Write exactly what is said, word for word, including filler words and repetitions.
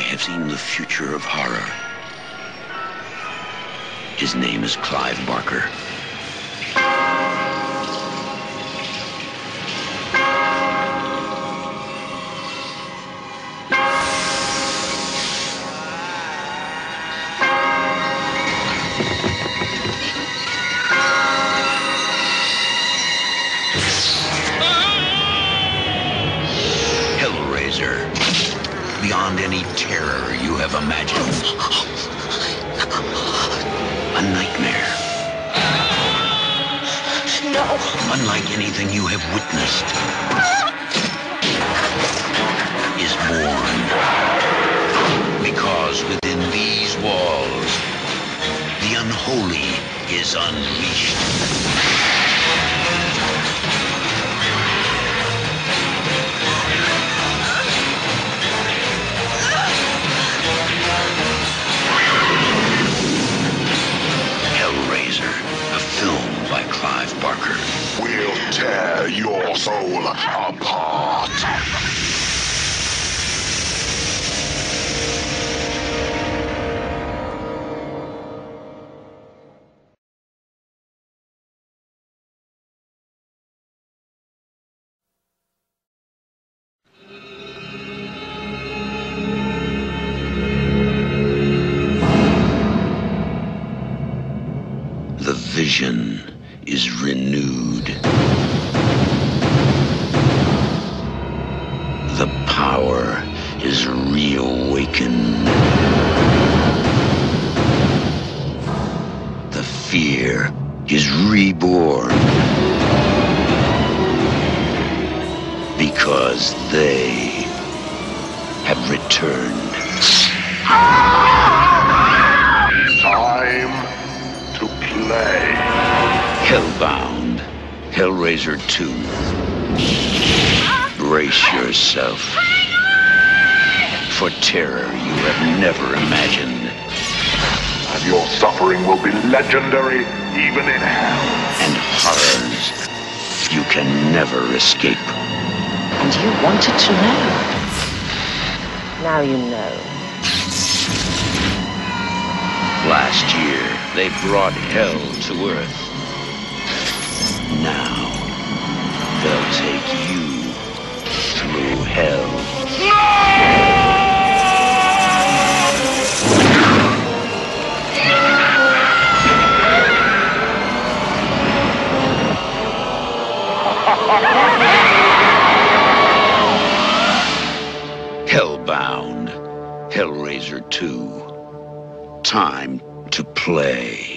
have seen the future of horror. His name is Clive Barker. Hellraiser. Beyond any terror you have imagined. A nightmare. No. Unlike anything you have witnessed, is born. Because within these walls, the unholy is unleashed. Hellraiser, a film by Clive Barker. We'll tear your soul apart. The vision is renewed. The power is reawakened. The fear is reborn. Because they have returned. Time to play. Hellbound, Hellraiser two. Brace yourself for terror you have never imagined. And your suffering will be legendary even in hell. And horrors you can never escape. And you wanted to know. Now you know. Last year, they brought hell to Earth. Now, they'll take you through hell. Hellbound, Hellraiser two. Time to play.